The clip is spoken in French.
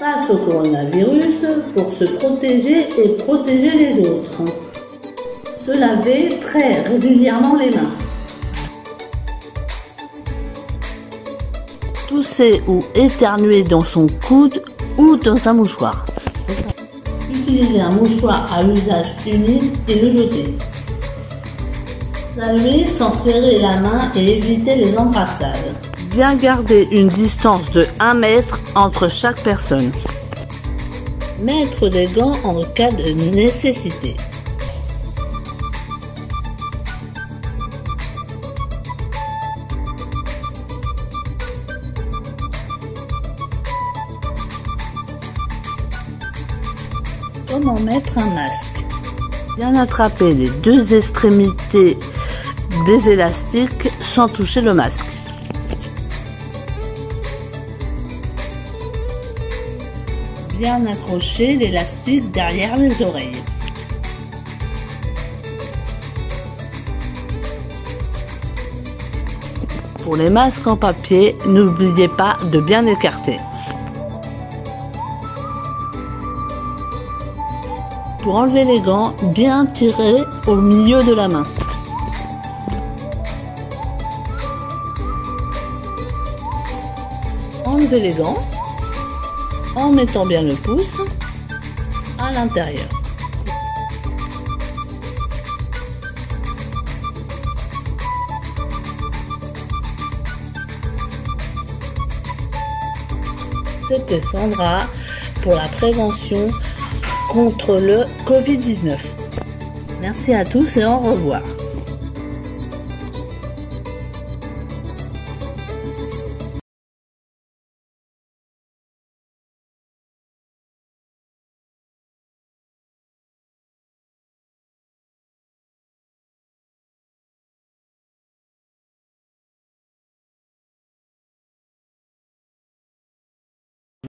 face au coronavirus pour se protéger et protéger les autres. Se laver très régulièrement les mains. Tousser ou éternuer dans son coude ou dans un mouchoir. Utiliser un mouchoir à usage unique et le jeter. Saluer sans serrer la main et éviter les embrassades. Bien garder une distance de 1 mètre entre chaque personne. Mettre des gants en cas de nécessité. Comment mettre un masque? Bien attraper les 2 extrémités des élastiques sans toucher le masque. Bien accrocher l'élastique derrière les oreilles. Pour les masques en papier, n'oubliez pas de bien écarter. Pour enlever les gants, bien tirer au milieu de la main. Enlevez les gants en mettant bien le pouce à l'intérieur. C'était Sandra pour la prévention contre le Covid-19. Merci à tous et au revoir.